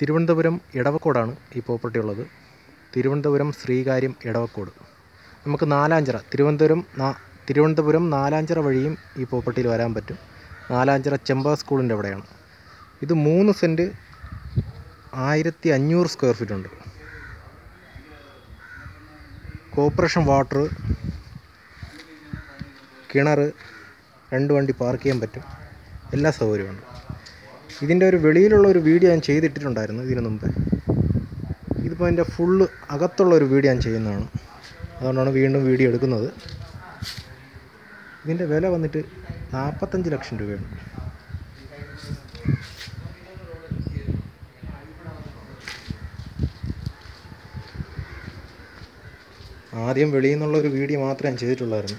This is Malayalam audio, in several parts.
തിരുവനന്തപുരം എടവക്കോടാണ് ഈ പ്രോപ്പർട്ടി ഉള്ളത്. തിരുവനന്തപുരം ശ്രീകാര്യം എടവക്കോട്. നമുക്ക് നാലാഞ്ചിറ തിരുവനന്തപുരം നാലാഞ്ചിറ വഴിയും ഈ പ്രോപ്പർട്ടിയിൽ വരാൻ പറ്റും. നാലാഞ്ചിറ ചെമ്പ സ്കൂളിൻ്റെ അവിടെയാണ്. ഇത് 3 സെൻറ്റ് 1500 സ്ക്വയർ ഫീറ്റ് ഉണ്ട്. കോർപ്പറേഷൻ വാട്ടർ, കിണർ, 2 വണ്ടി പാർക്ക് ചെയ്യാൻ പറ്റും, എല്ലാ സൗകര്യമുണ്ട്. ഇതിൻ്റെ ഒരു വെളിയിലുള്ള ഒരു വീഡിയോ ഞാൻ ചെയ്തിട്ടിട്ടുണ്ടായിരുന്നു ഇതിനു മുമ്പ്. ഇതിപ്പോൾ അതിൻ്റെ ഫുള്ള് അകത്തുള്ള ഒരു വീഡിയോ ഞാൻ ചെയ്യുന്നതാണ്, അതുകൊണ്ടാണ് വീണ്ടും വീഡിയോ എടുക്കുന്നത്. ഇതിൻ്റെ വില വന്നിട്ട് 45 ലക്ഷം രൂപയാണ്. ആദ്യം വെളിയിൽ നിന്നുള്ള ഒരു വീഡിയോ മാത്രമേ ഞാൻ ചെയ്തിട്ടുള്ളായിരുന്നു.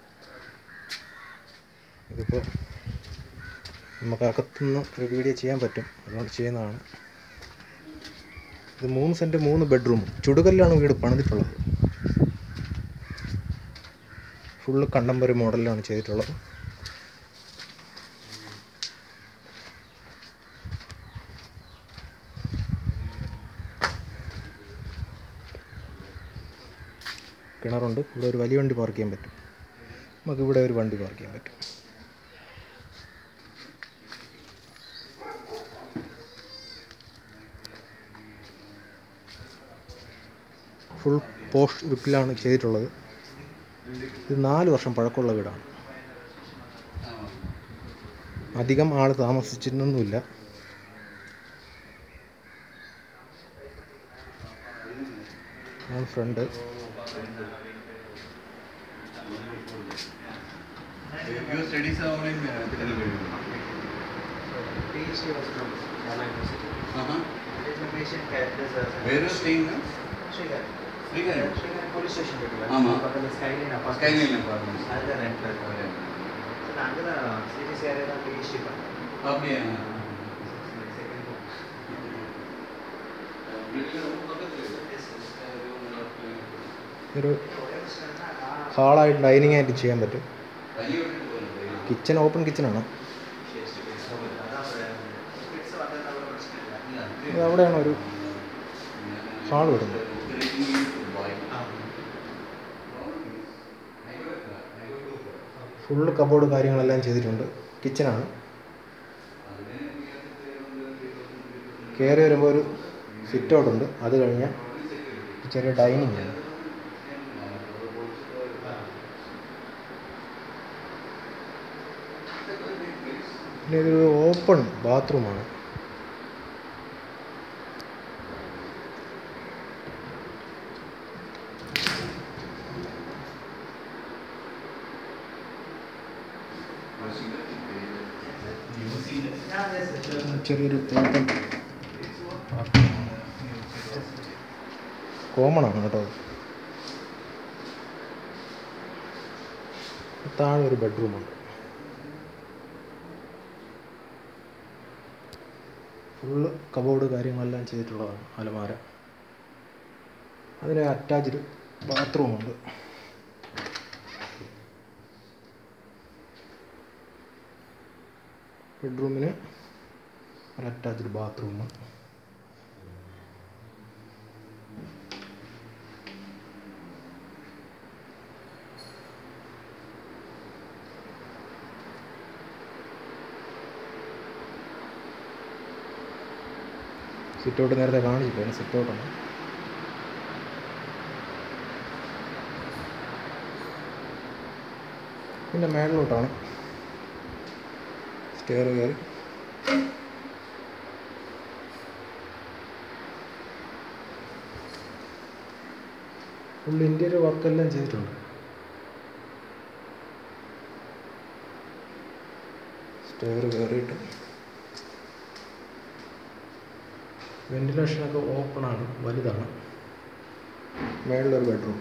ഇതിപ്പോൾ നമുക്ക് അകത്തുനിന്ന് ഒരു വീഡിയോ ചെയ്യാൻ പറ്റും, അതുകൊണ്ട് ചെയ്യുന്നതാണ്. ഇത് 3 സെൻറ്റ് 3 ബെഡ്റൂം ചുടുകല്ലാണ് വീട് പണിതിട്ടുള്ളത്. ഫുള്ള് കണ്ടംപററി മോഡലിലാണ് ചെയ്തിട്ടുള്ളത്. കിണറുണ്ട്. ഇവിടെ ഒരു വലിയ വണ്ടി പാർക്ക് ചെയ്യാൻ പറ്റും. നമുക്കിവിടെ ഒരു വണ്ടി പാർക്ക് ചെയ്യാൻ പറ്റും. ഫുൾ പോസ്റ്റ് ലുക്കിലാണ് ചെയ്തിട്ടുള്ളത്. ഇത് 4 വർഷം പഴക്കമുള്ള വീടാണ്. അധികം ആൾ താമസിച്ചിട്ടൊന്നുമില്ല. Front police station Skyline apartments. ഒരു ഹാളായിട്ട് ഡൈനിങ് ആയിട്ട് ചെയ്യാൻ പറ്റും. കിച്ചൺ ഓപ്പൺ കിച്ചണാണ്. അവിടെയാണ് ഒരു ഹാൾ വരുന്നത്. ഫുള്ള് കബോർഡ് കാര്യങ്ങളെല്ലാം ചെയ്തിട്ടുണ്ട്. കിച്ചണാണ്. കയറി വരുമ്പോൾ ഒരു സിറ്റ് ഔട്ട് ഉണ്ട്. അത് കഴിഞ്ഞാൽ ചെറിയ ഡൈനിങ് ആണ്. പിന്നെ ഇതൊരു ഓപ്പൺ ബാത്റൂമാണ്. ചെറിയൊരു കോമണാണ് കേട്ടോ. താഴെ ഒരു ബെഡ്റൂമുണ്ട്. ഫുള്ള് കബോർഡ് കാര്യങ്ങളെല്ലാം ചെയ്തിട്ടുള്ളതാണ്. അലമാര, അതിന് അറ്റാച്ച്ഡ് ബാത്റൂമുണ്ട്. ബെഡ്റൂമിന് ഒരു അറ്റാച്ച്ഡ് ബാത്റൂം. സിറ്റ് ഔട്ട് നേരത്തെ കാണിച്ചില്ല, സിറ്റ് ഔട്ടാണ്. പിന്നെ മേളിലോട്ടാണ് സ്റ്റെയർ കയറി. ഫുൾ ഇൻറ്റീരിയർ വർക്കെല്ലാം ചെയ്തിട്ടുണ്ട്. സ്റ്റെയർ കയറിയിട്ട് വെന്റിലേഷനൊക്കെ ഓപ്പണാണ്, വലുതാണ്. മേളിലൊരു ബെഡ്റൂം.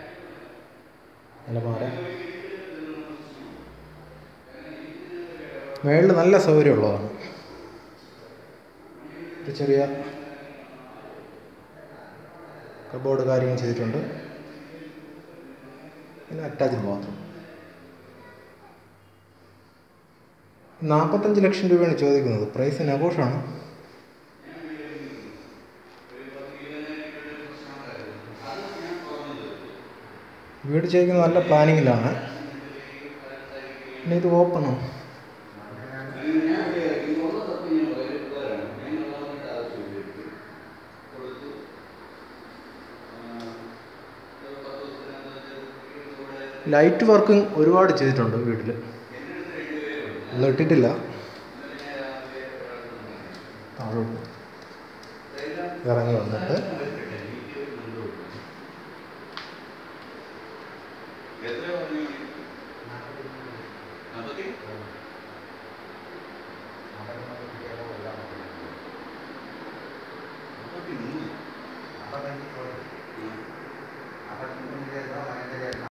അലമാര, മേളിൽ നല്ല സൗകര്യമുള്ളതാണ്. ഒരു ചെറിയ കബോർഡ് കാര്യങ്ങൾ ചെയ്തിട്ടുണ്ട്. പിന്നെ അറ്റാച്ച്ഡ് ബാത്റൂം. 45 ലക്ഷം രൂപയാണ് ചോദിക്കുന്നത്. പ്രൈസ് നെഗോഷ്യബിളാണ്. വീട് ചെയ്യുന്നത് നല്ല പ്ലാനിങ്ങിലാണ്. പിന്നെ ഇത് ഓപ്പണോ? ലൈറ്റ് വർക്കും ഒരുപാട് ചെയ്തിട്ടുണ്ട് വീട്ടിൽ. ഒന്നും ഇട്ടിട്ടില്ല. താഴോട്ട് ഇറങ്ങി വന്നിട്ട്